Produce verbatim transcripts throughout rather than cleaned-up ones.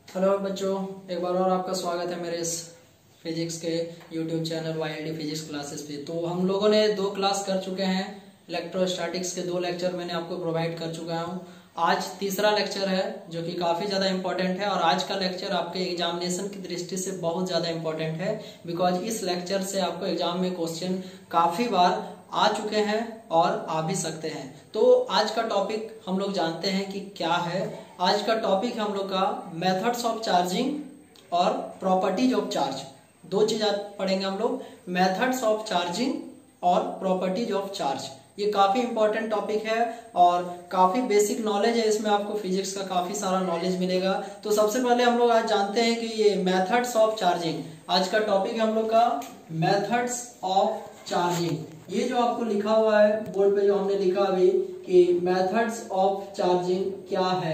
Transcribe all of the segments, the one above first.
Hello बच्चों, एक बार और आपका स्वागत है मेरे इस फिजिक्स के YouTube channel Y I D physics classes पे। तो हम लोगों ने दो क्लास कर चुके हैं। इलेक्ट्रोस्टैटिक्स के दो लेक्चर मैंने आपको प्रोवाइड कर चुका हूँ। आज तीसरा लेक्चर है जो कि काफ़ी ज़्यादा इंपॉर्टेंट है और आज का लेक्चर आपके एग्जामिनेशन की दृष्टि से बहुत ज़्यादा इंपॉर्टेंट है, बिकॉज इस लेक्चर से आपको एग्जाम में क्वेश्चन काफ़ी बार आ चुके हैं और आ भी सकते हैं। तो आज का टॉपिक हम लोग जानते हैं कि क्या है। आज का टॉपिक हम लोग का मेथड्स ऑफ चार्जिंग और प्रॉपर्टीज ऑफ चार्ज। दो चीज पढ़ेंगे हम लोग, मेथड्स ऑफ चार्जिंग और प्रॉपर्टीज ऑफ चार्ज। ये काफी इंपॉर्टेंट टॉपिक है और काफी बेसिक नॉलेज है, इसमें आपको फिजिक्स का काफी सारा नॉलेज मिलेगा। तो सबसे पहले हम लोग आज जानते हैं कि ये मेथड्स ऑफ चार्जिंग, आज का टॉपिक है हम लोग का मेथड्स ऑफ चार्जिंग। ये जो आपको लिखा हुआ है बोर्ड पे, जो हमने लिखा अभी कि मेथड्स ऑफ चार्जिंग क्या है,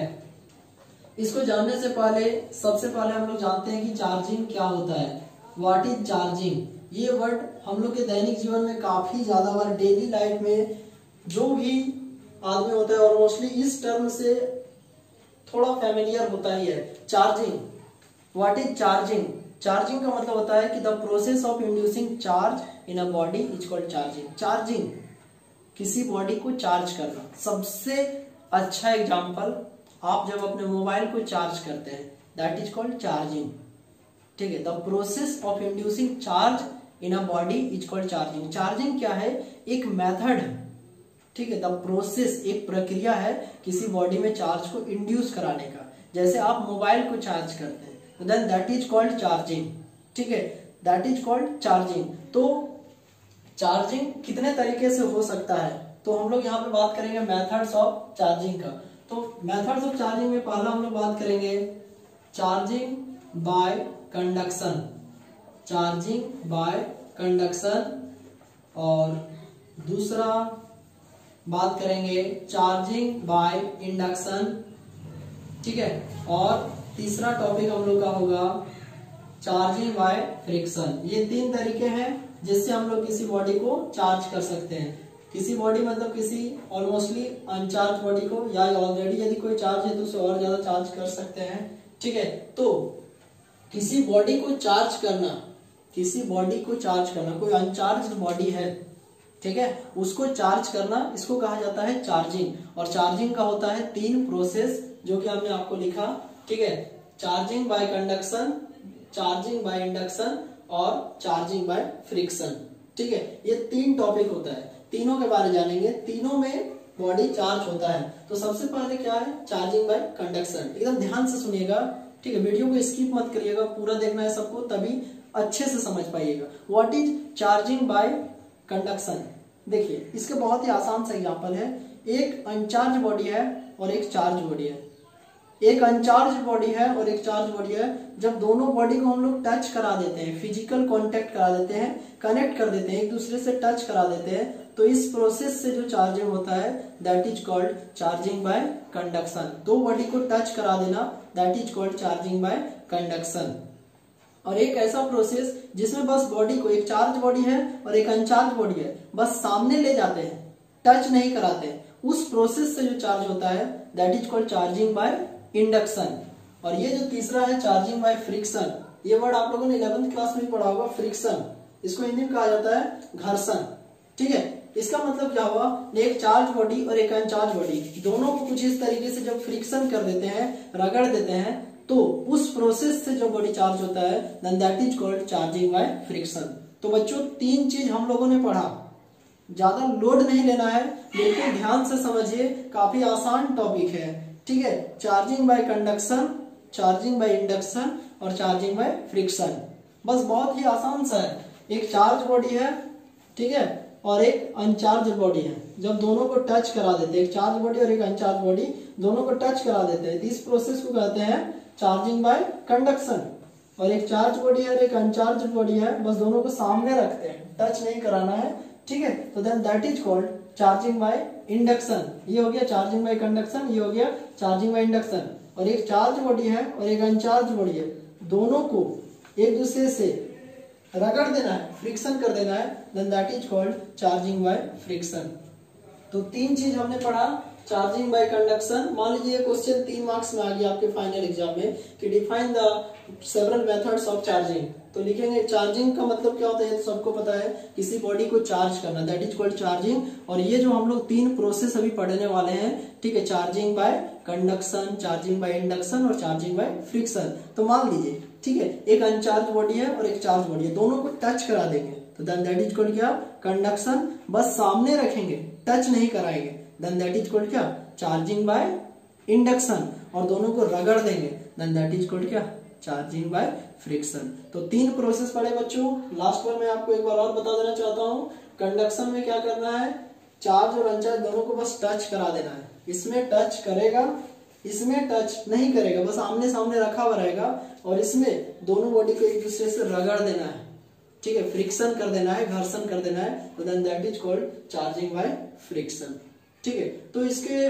इसको जानने से पहले सबसे पहले हम लोग जानते हैं कि चार्जिंग क्या होता है। What is charging? ये वर्ड हम लोग के दैनिक जीवन में काफी ज्यादा बार, डेली लाइफ में जो भी आदमी होता है और मोस्टली इस टर्म से थोड़ा फेमिलियर होता ही है। Charging, what is charging? Charging का मतलब होता है कि the process of inducing charge in a body is called charging. Charging, किसी बॉडी को चार्ज करना। सबसे अच्छा एग्जांपल, आप जब अपने मोबाइल को चार्ज करते हैं, दैट इज कॉल्ड चार्जिंग। ठीक है, the process of inducing charge in a body is called charging. Charging क्या है? एक मेथड, ठीक है, द प्रोसेस एक प्रक्रिया है किसी बॉडी में चार्ज को इंड्यूस कराने का। जैसे आप मोबाइल को चार्ज करते हैं, then that is called charging. ठीक है, दैट इज कॉल्ड चार्जिंग। तो चार्जिंग कितने तरीके से हो सकता है, तो हम लोग यहाँ पे बात करेंगे मेथड्स ऑफ चार्जिंग का। तो मेथड्स ऑफ चार्जिंग में पहला हम लोग बात करेंगे charging by conduction, charging by conduction, और दूसरा बात करेंगे चार्जिंग बाय इंडक्शन। ठीक है, और तीसरा टॉपिक हम लोग का होगा चार्जिंग बाय फ्रिक्शन। ये तीन तरीके हैं जिससे हम लोग किसी बॉडी को चार्ज कर सकते हैं। किसी बॉडी मतलब किसी ऑलमोस्टली अनचार्ज बॉडी को, या ऑलरेडी यदि कोई चार्ज है तो उसे और ज्यादा चार्ज कर सकते हैं। ठीक है, तो किसी बॉडी को चार्ज करना, किसी बॉडी को चार्ज करना, कोई अनचार्ज बॉडी है, ठीक है, उसको चार्ज करना, इसको कहा जाता है चार्जिंग। और चार्जिंग का होता है तीन प्रोसेस जो कि हमने आपको लिखा। ठीक है, charging by conduction, charging by induction और चार्जिंग बाय फ्रिक्शन। ठीक है, ये तीन टॉपिक होता है, तीनों के बारे में जानेंगे। तीनों में बॉडी चार्ज होता है। तो सबसे पहले क्या है? Charging by conduction. एकदम ध्यान से सुनिएगा, ठीक है, वीडियो को स्किप मत करिएगा, पूरा देखना है सबको, तभी अच्छे से समझ पाइएगा। What is charging by conduction? देखिए, इसके बहुत ही आसान सा एग्जांपल है। एक अनचार्ज बॉडी है और एक चार्ज बॉडी है। एक अनचार्ज बॉडी है और एक चार्ज बॉडी है। जब दोनों बॉडी को हम लोग टच करा देते हैं, फिजिकल कांटेक्ट करा देते हैं, कनेक्ट कर देते हैं, एक दूसरे से टच करा देते हैं, तो इस प्रोसेस से जो चार्जिंग होता है that is called charging by conduction. दो बॉडी को टच करा देना, that is called charging by conduction. और एक ऐसा प्रोसेस जिसमें बस बॉडी को, एक चार्ज बॉडी है और एक अनचार्ज बॉडी है, बस सामने ले जाते हैं, टच नहीं कराते, उस प्रोसेस से जो चार्ज होता है that is called charging by induction. और ये जो तीसरा है चार्जिंग बाय फ्रिक्शन, ये वर्ड आप लोगों ने इलेवेंथ क्लास में पढ़ा होगा, फ्रिक्शन। इसको हिंदी में कहा जाता है घर्षण। ठीक है, इसका मतलब क्या हुआ? एक चार्ज बॉडी और एक अनचार्ज बॉडी, दोनों को कुछ इस तरीके से जब फ्रिक्शन कर देते हैं, रगड़ देते हैं, तो उस प्रोसेस से जो बॉडी चार्ज होता है then that is called charging by friction. तो बच्चों, तीन चीज हम लोगों ने पढ़ा, ज्यादा लोड नहीं लेना है, बिल्कुल ध्यान से समझिए, काफी आसान टॉपिक है। ठीक है, charging by conduction, charging by induction और चार्जिंग बाय फ्रिक्शन, बस बहुत ही आसान सा है। एक चार्ज बॉडी है, ठीक है, और एक अनचार्ज बॉडी है। जब दोनों को टच करा देते हैं, एक चार्ज बॉडी और एक अनचार्ज बॉडी, दोनों को टच करा देते हैं, इस प्रोसेस को कहते हैं चार्जिंग बाय कंडक्शन। और एक चार्ज बॉडी है और एक अनचार्ज बॉडी है, बस दोनों को सामने रखते हैं, टच नहीं कराना है। ठीक है, तो then that is called charging by induction. ये हो गया चार्जिंग बाय कंडक्शन, ये हो गया चार्जिंग बाय इंडक्शन। और एक चार्ज बॉडी है और एक अनचार्ज बॉडी है, दोनों को एक दूसरे से रगड़ देना है, फ्रिक्शन कर देना है, then that is called charging by friction. तो तीन चीज हमने पढ़ा, चार्जिंग बाय कंडक्शन। मान लीजिए क्वेश्चन तीन मार्क्स में आ गया आपके फाइनल एग्जाम में कि define the several methods of charging, तो लिखेंगे चार्जिंग का मतलब क्या होता है, तो सबको पता है किसी बॉडी को चार्ज करना, दैट इज कॉल्ड चार्जिंग। और ये जो हम लोग तीन प्रोसेस अभी पढ़ने वाले हैं, ठीक है, charging by conduction, charging by induction और चार्जिंग बाय फ्रिक्शन। तो मान लीजिए, ठीक है, एक अनचार्ज बॉडी है और एक चार्ज बॉडी है, दोनों को टच करा देंगे तो देन दैट इज कॉल्ड क्या, कंडक्शन। बस सामने रखेंगे, टच नहीं कराएंगे, देन दैट इज कॉल्ड क्या, चार्जिंग बाय इंडक्शन। और दोनों को रगड़ देंगे, देन दैट इज कॉल्ड क्या, चार्जिंग बाय फ्रिक्शन। तो तीन प्रोसेस पढ़े बच्चों। लास्ट में मैं आपको एक बार और बता देना चाहता हूँ, कंडक्शन में क्या करना है, चार्ज और अनचार्ज दोनों को बस टच करा देना है। इसमें टच करेगा, इसमें टच नहीं करेगा, बस आमने सामने रखा हुआ रहेगा, और इसमें दोनों बॉडी को एक दूसरे से रगड़ देना है, ठीक है, फ्रिक्शन कर देना है, घर्षण कर देना है, तो then that is called charging by friction, ठीक है। तो इसके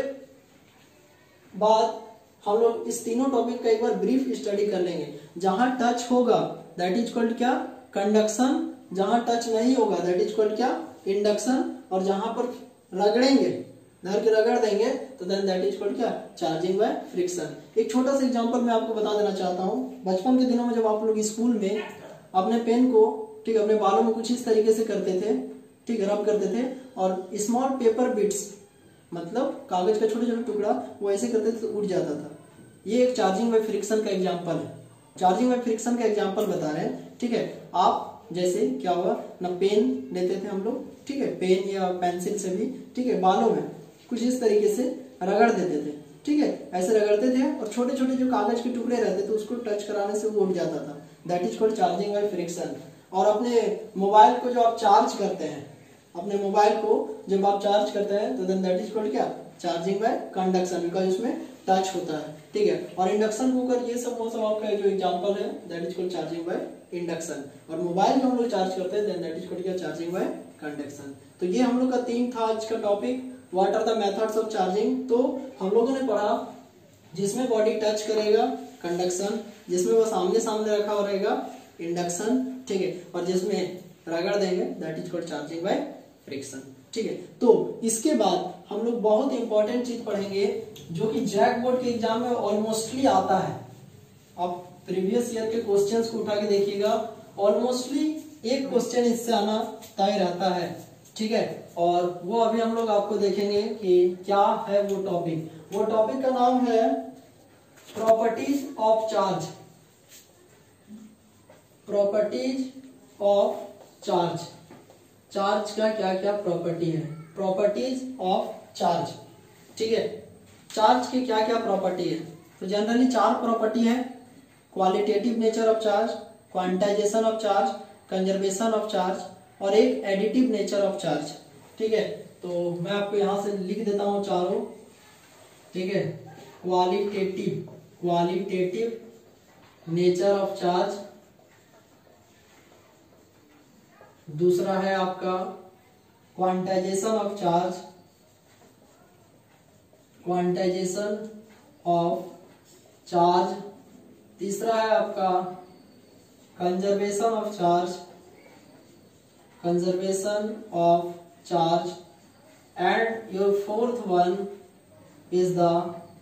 बाद हम लोग इस तीनों टॉपिक का एक बार ब्रीफ स्टडी कर लेंगे। जहां टच होगा दैट इज कॉल्ड क्या, कंडक्शन, जहां टच नहीं होगा दैट इज कॉल्ड क्या, इंडक्शन, और जहां पर रगड़ेंगे, धर के रगड़ देंगे तो देन दैट इज कॉल्ड क्या, चार्जिंग बाय फ्रिक्शन। एक छोटा सा एग्जांपल मैं आपको बता देना चाहता हूँ। बचपन के दिनों में जब आप लोग स्कूल में अपने पेन को, ठीक, अपने बालों में कुछ इस तरीके से करते थे, ठीक, रब करते थे, और स्मॉल पेपर बिट्स, मतलब कागज का छोटे छोटे टुकड़ा, वो ऐसे करते थे तो उड़ जाता था। ये एक चार्जिंग बाय फ्रिक्शन का एग्जांपल है, चार्जिंग बाय फ्रिक्शन का एग्जांपल बता रहे हैं, ठीक है। आप जैसे क्या हुआ ना, पेन लेते थे हम लोग, ठीक है, पेन या पेंसिल से भी, ठीक है, बालों में कुछ इस तरीके से रगड़ देते थे, ठीक है, ऐसे रगड़ते थे, और छोटे छोटे जो कागज के टुकड़े रहते थे उसको टच कराने से वो उड़ जाता था, that is called charging by friction. और अपने मोबाइल को जो आप चार्ज करते हैं, अपने मोबाइल को जब आप चार्ज करते हैं तो देन दैट इज कॉल्ड क्या, चार्जिंग बाय कंडक्शन, बिकॉज उसमें टच होता है, ठीक है। और इंडक्शन कुकर, ये सब वो सब आपका जो एग्जांपल है that is called charging by induction. और मोबाइल जो हम लोग चार्ज करते हैं देन दैट इज कॉल्ड क्या, चार्जिंग बाय कंडक्शन। तो ये हम लोग का तीन था आज का topic, what are the methods of charging. तो हम लोगों ने पढ़ा जिसमें बॉडी टच करेगा, कंडक्शन, जिसमें वो सामने सामने रखा हुआ रहेगा, इंडक्शन, ठीक है, और जिसमें रगड़ देंगे that is called charging by friction, ठीक है। तो इसके बाद हम लोग बहुत इंपॉर्टेंट चीज पढ़ेंगे जो कि जैक बोर्ड के एग्जाम में ऑलमोस्टली आता है। आप प्रीवियस ईयर के क्वेश्चंस को उठा के देखिएगा, ऑलमोस्टली एक क्वेश्चन इससे आना तय रहता है, ठीक है। और वो अभी हम लोग आपको देखेंगे कि क्या है वो टॉपिक। वो टॉपिक का नाम है properties of charge, properties of charge, charge का क्या क्या प्रॉपर्टी है, प्रॉपर्टीज ऑफ चार्ज, ठीक है। चार्ज की क्या क्या प्रॉपर्टी है, तो जनरली चार प्रॉपर्टी है, qualitative nature of charge, quantization of charge, conservation of charge, और एक एडिटिव नेचर ऑफ चार्ज, ठीक है। तो मैं आपको यहां से लिख देता हूं चारों, ठीक है। Qualitative, qualitative nature of charge, दूसरा है आपका quantization of charge, quantization of charge, तीसरा है आपका conservation of charge, conservation of charge, and your fourth one is the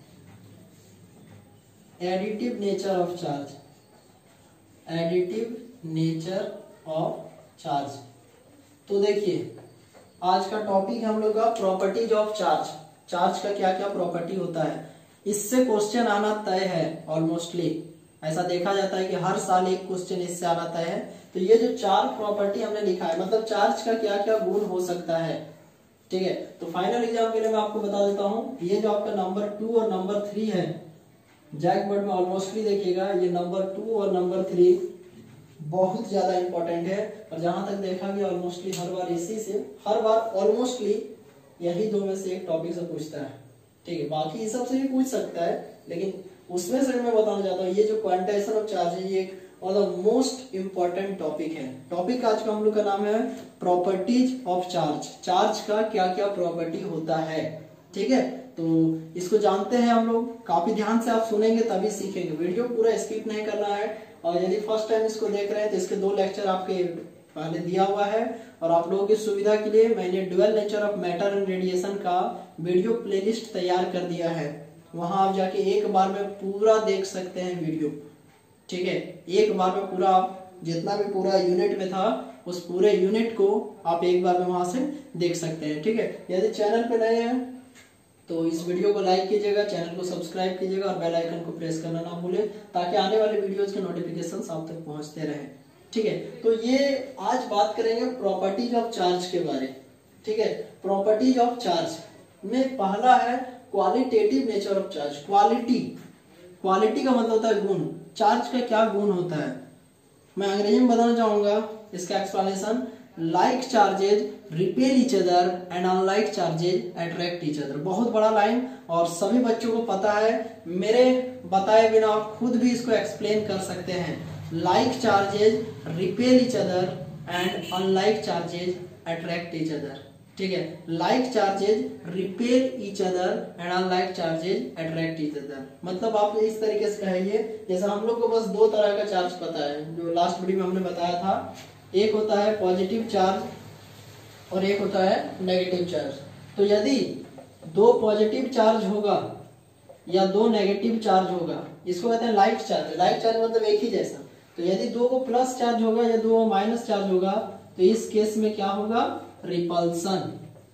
additive nature of charge, additive nature of charge. तो देखिए आज का टॉपिक हम लोग का प्रॉपर्टीज ऑफ चार्ज, चार्ज का क्या क्या प्रॉपर्टी होता है, इससे क्वेश्चन आना तय है ऑलमोस्टली। ऐसा देखा जाता है कि हर साल एक क्वेश्चन इससे आना तय है। तो ये जो चार प्रॉपर्टी हमने लिखा है, मतलब चार्ज का क्या क्या गुण हो सकता है, ठीक है। तो फाइनल एग्जाम के लिए मैं आपको बता देता हूँ, ये जो आपका नंबर टू और नंबर थ्री है जैक बोर्ड में ऑलमोस्टली देखिएगा, ये नंबर टू और नंबर थ्री बहुत ज्यादा इंपॉर्टेंट है। और जहां तक देखा गया ऑलमोस्टली हर बार इसी से, हर बार ऑलमोस्टली यही दो में से एक टॉपिक से पूछता है, ठीक है। बाकी सब से भी पूछ सकता है, लेकिन उसमें से मैं बताना चाहता हूँ ये जो क्वांटाइजेशन ऑफ चार्ज है, ये एक one of the most important topic है। टॉपिक आज का हम लोग का नाम है प्रॉपर्टीज ऑफ चार्ज, चार्ज का क्या क्या प्रॉपर्टी होता है, ठीक है। तो इसको जानते हैं हम लोग, काफी ध्यान से आप सुनेंगे तभी सीखेंगे, वीडियो पूरा स्किप नहीं करना है। और यदि फर्स्ट टाइम इसको देख रहे हैं तो इसके दो लेक्चर आपके पहले दिया हुआ है, और आप लोगों की सुविधा के लिए मैंने dual nature of matter and radiation का वीडियो प्लेलिस्ट तैयार कर दिया है। वहां आप जाके एक बार में पूरा देख सकते हैं वीडियो, ठीक है। एक बार में पूरा जितना भी पूरा यूनिट में था उस पूरे यूनिट को आप एक बार में वहां से देख सकते हैं, ठीक है। यदि चैनल पे नए हैं तो इस वीडियो को लाइक कीजिएगा, चैनल को सब्सक्राइब कीजिएगा और बेल आइकन को प्रेस करना ना भूलें, ताकि आने वाले वीडियोस के नोटिफिकेशंस आप तक पहुंचते रहें, ठीक है। तो ये आज बात करेंगे प्रॉपर्टीज ऑफ चार्ज के बारे, ठीक है। प्रॉपर्टीज ऑफ चार्ज में पहला है qualitative nature of charge. Quality, quality का मतलब होता है गुण। चार्ज का क्या गुण होता है, मैं अंग्रेजी में बताना चाहूंगा इसका explanation. Like charges repel each other and unlike charges attract each other. बहुत बड़ा लाइन और सभी बच्चों को पता है, मेरे बताए बिना आप खुद भी इसको एक्सप्लेन कर सकते हैं। Like charges repel each other and unlike charges attract each other, ठीक है। Like charges repel each other and unlike charges attract each other. मतलब आप इस तरीके से कहिए, जैसे हम लोग को बस दो तरह का चार्ज पता है, जो लास्ट वीडियो में हमने बताया था। एक होता है पॉजिटिव चार्ज और एक होता है नेगेटिव चार्ज। तो यदि दो पॉजिटिव चार्ज होगा या दो नेगेटिव चार्ज होगा, इसको कहते हैं लाइक चार्ज। लाइक चार्ज मतलब एक ही जैसा। तो यदि दो को प्लस चार्ज होगा या दो को माइनस चार्ज होगा, तो इस केस में क्या होगा, रिपल्सन,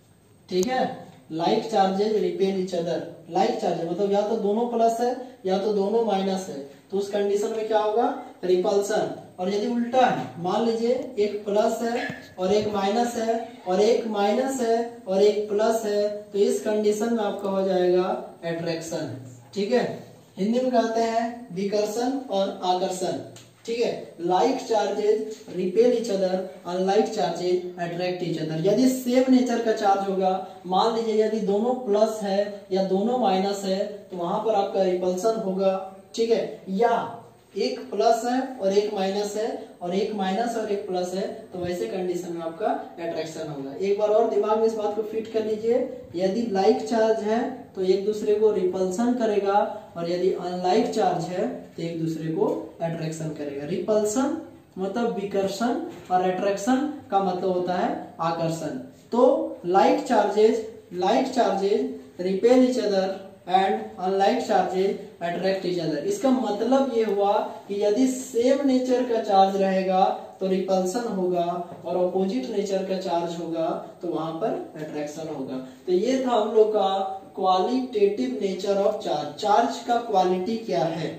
ठीक है। Like charges repel each other. Like charge मतलब या तो दोनों प्लस है या तो दोनों माइनस है, तो उस कंडीशन में क्या होगा, रिपल्सन। और यदि उल्टा है, मान लीजिए एक प्लस है और एक माइनस है और एक माइनस है और एक प्लस है, तो इस कंडीशन में आपका हो जाएगा अट्रैक्शन, ठीक है। हिंदी में कहते हैं विकर्षण और आकर्षण, ठीक है। Like charges repel each other, unlike charges attract each other. यदि सेम नेचर का चार्ज होगा, मान लीजिए यदि दोनों प्लस है या दोनों माइनस है, तो वहां पर आपका रिपल्सन होगा, ठीक है। या एक प्लस है और एक माइनस है और एक माइनस और एक प्लस है, तो वैसे कंडीशन में आपका अट्रैक्शन होगा। एक बार और दिमाग में इस बात को फिट कर लीजिए, यदि लाइक चार्ज है तो एक दूसरे को रिपल्सन करेगा, और यदि अनलाइक चार्ज है तो एक दूसरे को अट्रैक्शन करेगा। रिपल्सन मतलब विकर्षण और अट्रैक्शन का मतलब होता है आकर्षण। तो like charges like charges repel each other and unlike charges attract each other. इसका मतलब ये हुआ कि यदि सेम नेचर का चार्ज रहेगा तो रिपल्सन होगा, और अपोजिट नेचर का चार्ज होगा तो वहां पर अट्रैक्शन होगा। तो ये था हम लोग का qualitative nature of charge. Charge का क्वालिटी क्या है,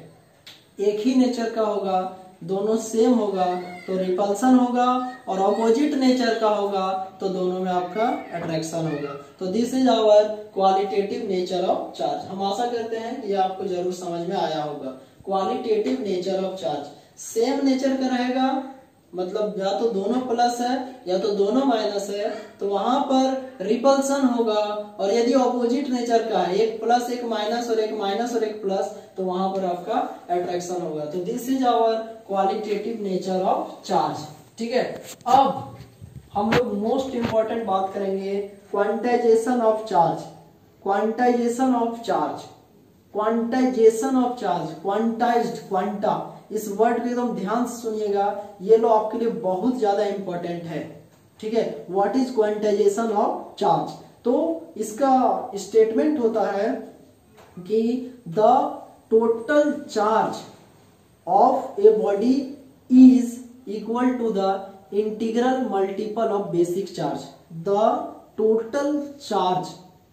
एक ही नेचर का होगा, दोनों सेम होगा तो रिपल्सन होगा, और अपोजिट नेचर का होगा तो दोनों में आपका अट्रैक्शन होगा। तो this is our qualitative nature of charge. हम आशा करते हैं कि ये आपको जरूर समझ में आया होगा। Qualitative nature of charge, same nature का रहेगा, मतलब या तो दोनों प्लस है या तो दोनों माइनस है, तो वहां पर रिपल्सन होगा। और यदि ऑपोजिट नेचर का है, एक प्लस एक माइनस और एक माइनस और एक प्लस, तो वहां पर आपका अट्रैक्शन होगा। तो this is our qualitative nature of charge, ठीक है। अब हम लोग मोस्ट इंपॉर्टेंट बात करेंगे quantization of charge. Quantization of charge quantization of charge quantized, quanta, इस वर्ड को एकदम ध्यान से सुनिएगा, ये लो आपके लिए बहुत ज्यादा इंपॉर्टेंट है, ठीक है। What is quantization of charge? तो इसका स्टेटमेंट होता है कि the total charge of a body is equal to the integral multiple of basic charge. The total charge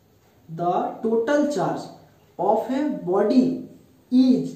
the total charge of a body is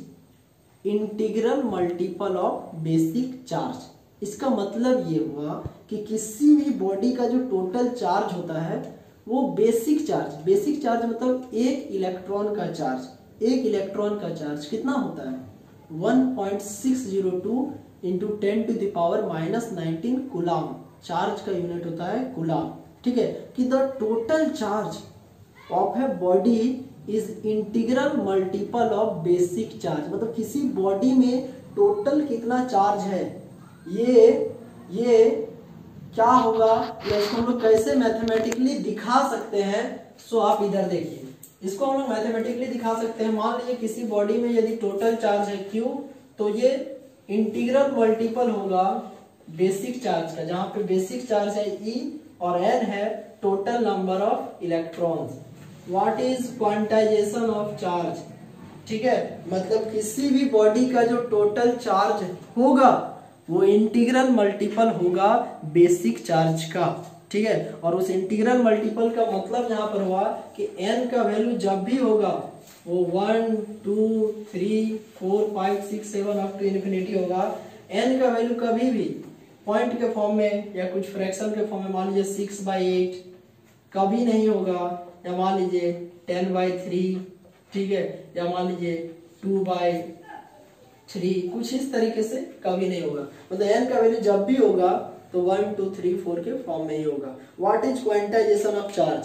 integral multiple of basic charge. इसका मतलब ये हुआ कि किसी भी बॉडी का जो total charge होता है वो बेसिक चार्ज, बेसिक चार्ज मतलब एक इलेक्ट्रॉन का चार्ज, एक इलेक्ट्रॉन का चार्ज कितना होता है, one point six zero two into ten to the power minus nineteen coulomb. Charge का यूनिट होता है कूलम, ठीक है। कि the total charge of a body is integral multiple of basic charge, मतलब किसी बॉडी में टोटल कितना चार्ज है, ये ये क्या होगा, या इसको हम लोग कैसे मैथमेटिकली दिखा सकते हैं। सो आप इधर देखिए, इसको हम लोग मैथमेटिकली दिखा सकते हैं। मान लीजिए किसी बॉडी में यदि टोटल चार्ज है Q, तो ये इंटीग्रल मल्टीपल होगा बेसिक चार्ज का, जहां पे बेसिक चार्ज है E और N है total number of electrons. What is quantization of charge? ठीक है, मतलब किसी भी बॉडी का जो टोटल चार्ज होगा वो इंटीग्रल मल्टीपल होगा बेसिक चार्ज का। ठीक है, और उस इंटीग्रल मल्टीपल का मतलब यहाँ पर हुआ कि n का वैल्यू जब भी होगा वो one two three four five six seven up to infinity होगा। n का वैल्यू कभी भी पॉइंट के फॉर्म में या कुछ फ्रैक्शन के फॉर्म में, मान लीजिए सिक्स बाई एट कभी नहीं होगा, या मान लीजिए टेन बाई थ्री, ठीक है, या मान लीजिए टू बाई थ्री, कुछ इस तरीके से कभी नहीं होगा। मतलब n का वैल्यू जब भी होगा तो वन टू थ्री फोर के फॉर्म में ही होगा। What is quantization of charge?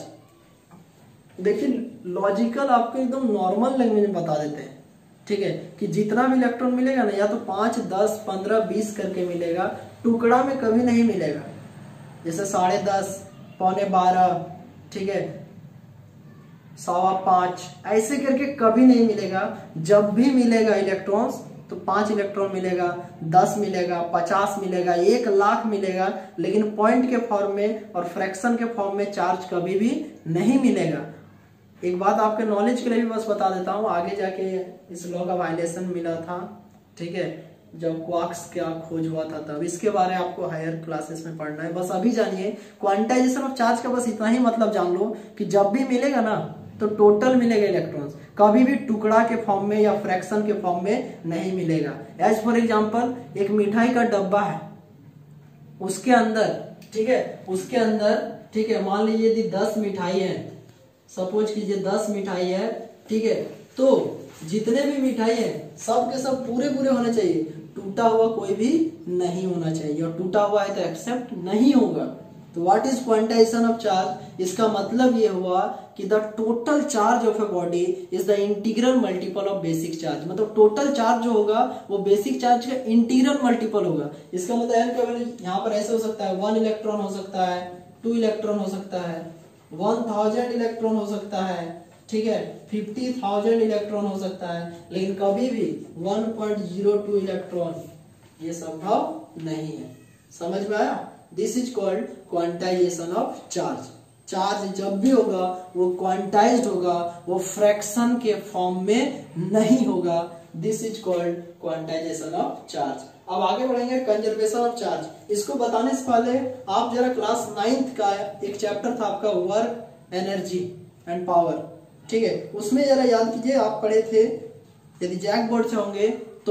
देखिए लॉजिकल आपको एकदम नॉर्मल लैंग्वेज में बता देते हैं। ठीक है, कि जितना भी इलेक्ट्रॉन मिलेगा ना, या तो पांच दस पंद्रह बीस करके मिलेगा, टुकड़ा में कभी नहीं मिलेगा। जैसे साढ़े दस, पौने बारह, ठीक है, सवा पांच, ऐसे करके कभी नहीं मिलेगा। जब भी मिलेगा इलेक्ट्रॉन्स तो पांच इलेक्ट्रॉन मिलेगा, दस मिलेगा, पचास मिलेगा, एक लाख मिलेगा, लेकिन पॉइंट के फॉर्म में और फ्रैक्शन के फॉर्म में चार्ज कभी भी नहीं मिलेगा। एक बात आपके नॉलेज के लिए भी बस बता देता हूँ, आगे जाके इस लॉ का वायलेशन मिला था, ठीक है, जब क्वार्क्स का खोज हुआ था तब। इसके बारे में आपको हायर क्लासेस में पढ़ना है। बस अभी जानिए क्वांटाइजेशन ऑफ चार्ज का बस इतना ही मतलब जान लो कि जब भी मिलेगा ना तो टोटल मिलेगा इलेक्ट्रॉन्स, कभी भी टुकड़ा के फॉर्म में या फ्रैक्शन के फॉर्म में नहीं मिलेगा। एज फॉर एग्जांपल एक मिठाई का डब्बा है, उसके अंदर, ठीक है, उसके अंदर, ठीक है, मान लीजिए यदि दस मिठाई है, सपोज कीजिए दस मिठाई है, ठीक है, तो जितने भी मिठाई है सब के सब पूरे पूरे होने चाहिए, टूटा हुआ कोई भी नहीं होना चाहिए, और टूटा हुआ है तो एक्सेप्ट नहीं होगा। तो what is quantization of charge? इसका मतलब ये हुआ कि the total charge of a body is the integral multiple of basic charge. मतलब टोटल चार्ज जो होगा वो बेसिक चार्ज का इंटीग्रल मल्टीपल होगा। इसका मतलब n का वैल्यू यहाँ पर ऐसे हो सकता है, वन इलेक्ट्रॉन हो सकता है, टू इलेक्ट्रॉन हो सकता है, वन थाउजेंड इलेक्ट्रॉन हो सकता है, ठीक है, फिफ्टी थाउजेंड इलेक्ट्रॉन हो सकता है, लेकिन कभी भी one point zero two electron ये संभव नहीं है। समझ में आया? This is called quantization of charge. Charge जब भी होगा वो क्वांटाइज्ड होगा, वो फ्रैक्शन के फॉर्म में नहीं होगा। This is called quantization of charge. अब आगे बढ़ेंगे कंजर्वेशन ऑफ चार्ज। इसको बताने से पहले आप जरा क्लास नाइन्थ का एक चैप्टर था आपका वर्क, एनर्जी एंड पावर, ठीक है, उसमें जरा याद कीजिए, आप पढ़े थे, यदि जैक बोर्ड से होंगे तो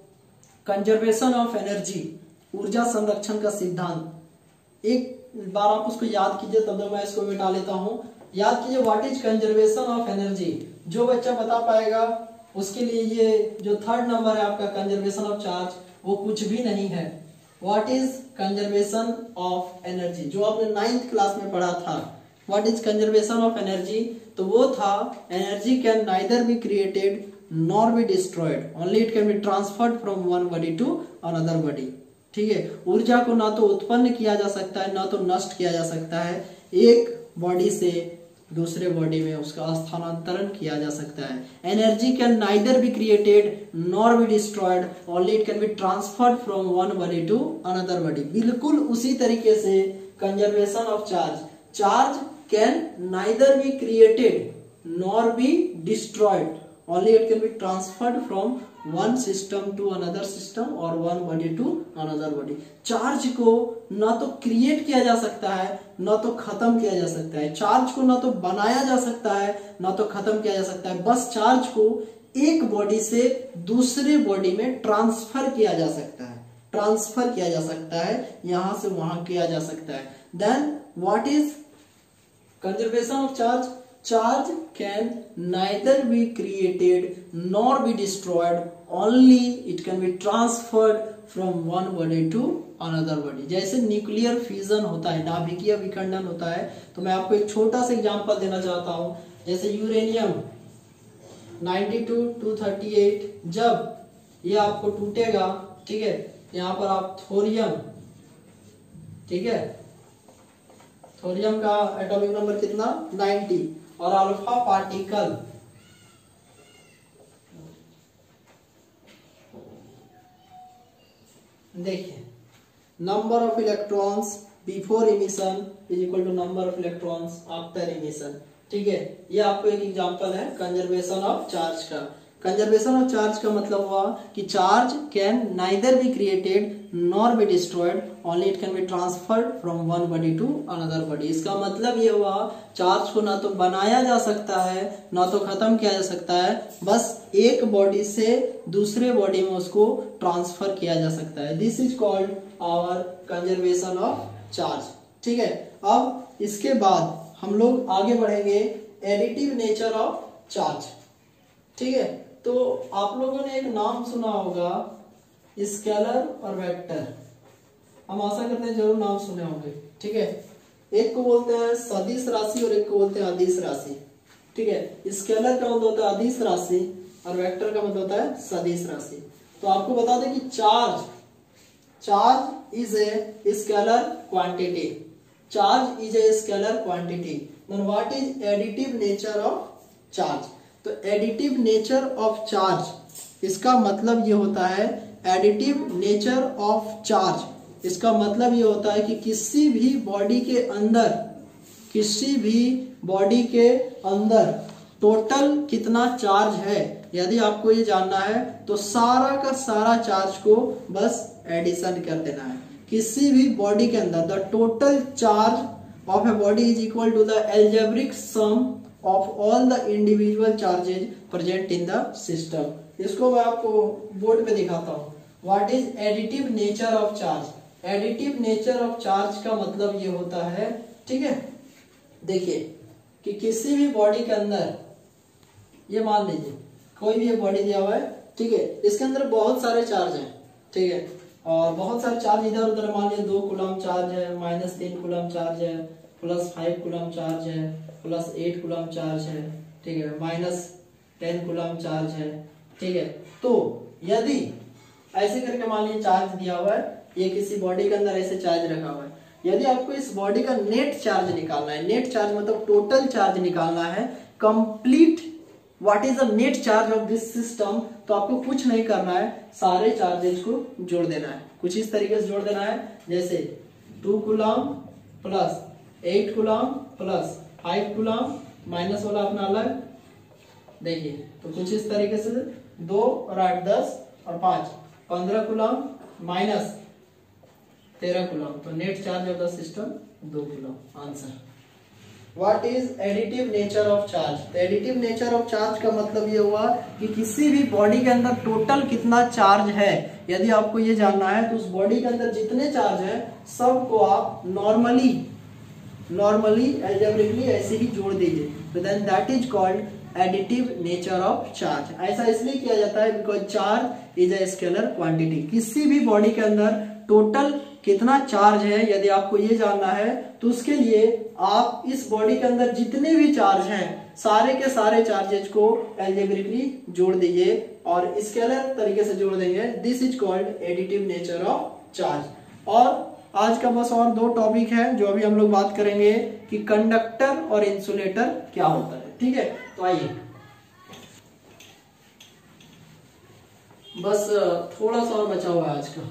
कंजर्वेशन ऑफ एनर्जी, ऊर्जा संरक्षण का सिद्धांत, एक बार आप उसको याद कीजिए, तब तक मैं इसको मिटा लेता हूं। याद कीजिए what is conservation of energy. जो बच्चा बता पाएगा उसके लिए ये जो थर्ड नंबर है आपका कंजर्वेशन ऑफ चार्ज वो कुछ भी नहीं है। What is conservation of energy, जो आपने नाइन्थ क्लास में पढ़ा था। What is conservation of energy, तो वो था energy can neither be created nor be destroyed, only it can be transferred from one body to another body. ठीक है, ऊर्जा को ना तो उत्पन्न किया जा सकता है ना तो नष्ट किया जा सकता है, एक बॉडी से दूसरे बॉडी में उसका स्थानांतरण किया जा सकता है। Energy can neither be created nor be destroyed, only it can be transferred from one body to another body. बिल्कुल उसी तरीके से conservation of charge, charge can neither be created nor be destroyed, only it can be transferred from one system to another system और one body to another body. Charge को ना तो create किया जा सकता है ना तो खत्म किया जा सकता है, चार्ज को ना तो बनाया जा सकता है ना तो खत्म किया जा सकता है, बस चार्ज को एक बॉडी से दूसरे बॉडी में ट्रांसफर किया जा सकता है, ट्रांसफर किया जा सकता है, यहां से वहां किया जा सकता है। Then what is conservation of charge? Charge can neither be created nor be destroyed, only it can be transferred from one body to another body। जैसे न्यूक्लियर फ्यूजन होता है, नाभिकीय विखंडन होता है, तो मैं आपको एक छोटा सा एग्जांपल देना चाहता हूं। जैसे uranium ninety two two thirty eight, जब ये आपको टूटेगा, ठीक है, यहाँ पर आप थोरियम, ठीक है, थोरियम का एटॉमिक नंबर कितना, नाइंटी, और अल्फा पार्टिकल देखिए number of electrons before emission is equal to number of electrons after emission. ठीक है, ये आपको एक एग्जांपल है कंजर्वेशन ऑफ चार्ज का। कंजर्वेशन ऑफ चार्ज का मतलब हुआ कि charge can neither be created nor be destroyed, only it can be transferred from one body to another body. इसका मतलब ये हुआ चार्ज को ना तो बनाया जा सकता है ना तो खत्म किया जा सकता है, बस एक बॉडी से दूसरे बॉडी में उसको ट्रांसफर किया जा सकता है। This is called our conservation of charge. ठीक है, अब इसके बाद हम लोग आगे बढ़ेंगे एडिटिव नेचर ऑफ चार्ज। ठीक है, तो आप लोगों ने एक नाम सुना होगा स्केलर और वेक्टर। हम आशा करते हैं जरूर नाम सुने होंगे। ठीक है, एक को बोलते हैं सदिश राशि और एक को बोलते हैं अदिश राशि। ठीक है, स्केलर का मतलब होता है अदिश राशि और वेक्टर का मतलब होता है सदिश राशि। तो आपको बता दें कि charge charge is a scalar quantity. Charge is a scalar quantity. Then what is additive nature of charge? तो एडिटिव नेचर ऑफ चार्ज इसका मतलब ये होता है, एडिटिव नेचर ऑफ चार्ज इसका मतलब ये होता है कि किसी भी बॉडी के अंदर किसी भी बॉडी के अंदर टोटल कितना चार्ज है, यदि आपको ये जानना है तो सारा का सारा चार्ज को बस एडिशन कर देना है। किसी भी बॉडी के अंदर the total charge of a body is equal to the algebraic sum of all the individual charges present in the system. इसको मैं आपको बोर्ड पे दिखाता हूँ। What is additive nature of charge? Additive nature of charge का मतलब ये होता है, ठीक है, देखिए कि किसी भी बॉडी के अंदर, ये मान लीजिए कोई भी बॉडी दिया हुआ है, ठीक है, इसके अंदर बहुत सारे चार्ज हैं, ठीक है, और बहुत सारे चार्ज इधर उधर, मान लीजिए दो कूलम चार्ज है, माइनस तीन कूलम चार्ज है, प्लस फाइव कूलम चार्ज है, प्लस एट कूलम चार्ज है, ठीक है, माइनस टेन कूलम चार्ज है, ठीक है। तो यदि ऐसे करके मान लीजिए चार्ज दिया हुआ है, ये किसी बॉडी के अंदर ऐसे चार्ज रखा हुआ है, यदि आपको इस बॉडी का नेट चार्ज निकालना है, नेट चार्ज मतलब टोटल चार्ज निकालना है, complete what is the net charge of this system, तो आपको कुछ नहीं करना है, सारे चार्जेस को जोड़ देना है। कुछ इस तरीके से जोड़ देना है, जैसे two coulomb plus eight coulomb plus five coulomb, minus वाला अपना अलग, देखिए तो कुछ इस तरीके से दो और आठ दस और पांच पंद्रह कूलम माइनस तेरह कूलम, तो net charge of the system दो coulomb. Answer. What is additive nature of charge? Additive nature of charge का मतलब ये हुआ कि किसी भी बॉडी के अंदर टोटल कितना चार्ज है, यदि आपको ये जानना है तो उस बॉडी के अंदर जितने चार्ज है सबको आप नॉर्मली नॉर्मली एल्जेब्रिकली ऐसे ही जोड़ दीजिए, तो then that is called additive nature of charge. ऐसा इसलिए किया जाता है because charge is a scalar quantity. किसी भी बॉडी के अंदर टोटल कितना चार्ज है यदि आपको ये जानना है तो उसके लिए आप इस बॉडी के अंदर जितने भी चार्ज हैं सारे के सारे चार्जेज को एल्जेब्रिकली जोड़ दीजिए और स्केलर तरीके से जोड़ देंगे। This is called additive nature of charge. और आज का बस और दो टॉपिक है जो अभी हम लोग बात करेंगे कि कंडक्टर और इंसुलेटर क्या होता है। ठीक है, तो आइए बस थोड़ा सा और बचा हुआ है आज का।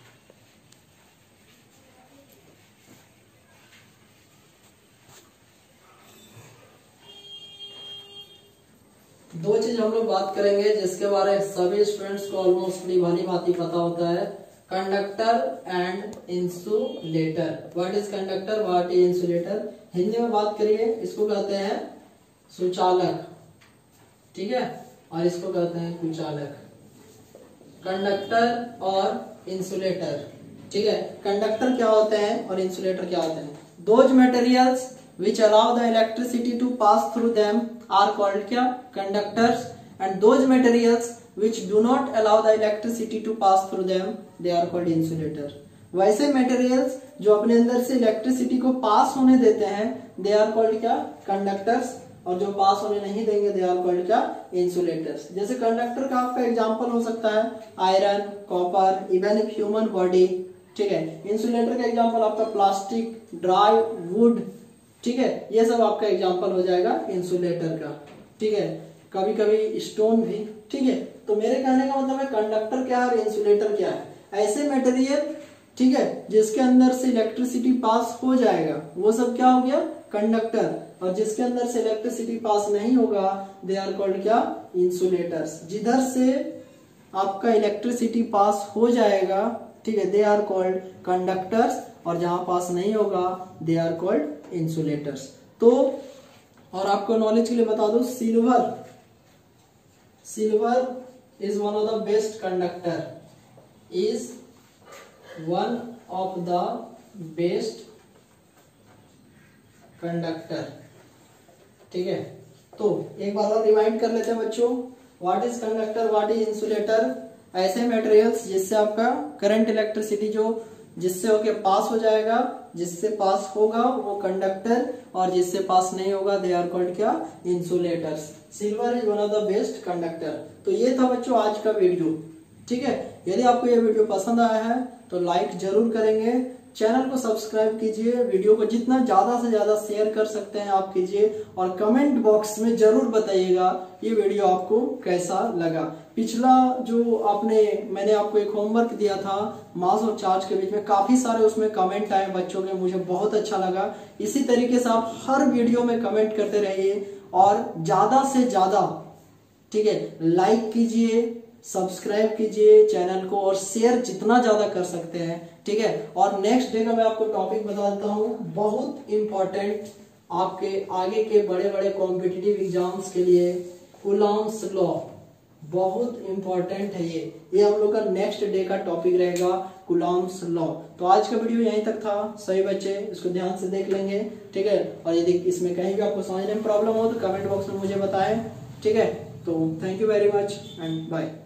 दो चीज हम लोग बात करेंगे जिसके बारे में सभी स्टूडेंट्स को ऑलमोस्ट भली भांति पता होता है, conductor and insulator. What is conductor, what is insulator? Hindi में बात करिए, इसको कहते हैं सुचालक, ठीक है, और इसको कहते हैं कुचालक। कंडक्टर और इंसुलेटर, ठीक है। कंडक्टर क्या होते हैं और इंसुलेटर क्या होते हैं? Those materials which allow the electricity to pass through them are called क्या? Conductors. And those materials which do not allow the electricity to pass through them they are called insulator. वैसे materials जो अपने अंदर से electricity को पास होने देते हैं they are called क्या? Conductors. और जो पास होने नहीं देंगे they are called क्या? Insulators. जैसे कंडक्टर का आपका एग्जाम्पल हो सकता है iron, copper, even human body, ठीक है। इंसुलेटर का एग्जाम्पल आपका प्लास्टिक, ड्राई वुड, ठीक है, ये सब आपका एग्जाम्पल हो जाएगा इंसुलेटर का, ठीक है, कभी कभी स्टोन भी, ठीक है। तो मेरे कहने का मतलब है कंडक्टर क्या है और इंसुलेटर क्या है? ऐसे मटेरियल ठीक है, जिसके अंदर से इलेक्ट्रिसिटी पास हो जाएगा वो सब क्या हो गया, कंडक्टर। और जिसके अंदर से इलेक्ट्रिसिटी पास नहीं होगा दे आर कॉल्ड क्या, इंसुलेटर्स। जिधर से आपका इलेक्ट्रिसिटी पास हो जाएगा, ठीक है, दे आर कॉल्ड कंडक्टर्स, और जहां पास नहीं होगा दे आर कॉल्ड इंसुलेटर्स। तो और आपको नॉलेज के लिए बता दो, silver silver is one of the best conductor, is one of the best conductor, ठीक है। तो एक बार और रिवाइंड कर लेते हैं बच्चों, what is conductor, what is insulator. ऐसे मटेरियल्स जिससे आपका करंट इलेक्ट्रिसिटी जो जिससे होके पास हो जाएगा, जिससे पास होगा वो कंडक्टर, और जिससे पास नहीं होगा दे आर कॉल्ड क्या, insulators. Silver is one of the best conductor. तो ये था बच्चों आज का वीडियो, ठीक है। यदि आपको ये वीडियो पसंद आया है तो लाइक जरूर करेंगे, चैनल को सब्सक्राइब कीजिए, वीडियो को जितना ज्यादा से ज्यादा शेयर कर सकते हैं आप कीजिए, और कमेंट बॉक्स में जरूर बताइएगा ये वीडियो आपको कैसा लगा। पिछला जो आपने मैंने आपको एक होमवर्क दिया था मास और चार्ज के बीच में, काफी सारे उसमें कमेंट आए बच्चों के, मुझे बहुत अच्छा लगा। इसी तरीके से आप हर वीडियो में कमेंट करते रहिए और ज्यादा से ज्यादा, ठीक है, लाइक कीजिए, सब्सक्राइब कीजिए चैनल को, और शेयर जितना ज्यादा कर सकते हैं, ठीक है। और नेक्स्ट डे का मैं आपको टॉपिक बता देता हूँ, बहुत इंपॉर्टेंट आपके आगे के बड़े बड़े कॉम्पिटिटिव एग्जाम्स के लिए, कूलॉम्स लॉ, बहुत इंपॉर्टेंट है ये ये हम लोग का नेक्स्ट डे का टॉपिक रहेगा, कूलॉम्स लॉ। तो आज का वीडियो यहीं तक था, सभी बच्चे इसको ध्यान से देख लेंगे, ठीक है। और यदि इसमें कहीं भी आपको समझने में प्रॉब्लम हो तो कमेंट बॉक्स में मुझे बताएं, ठीक है। तो thank you very much and bye.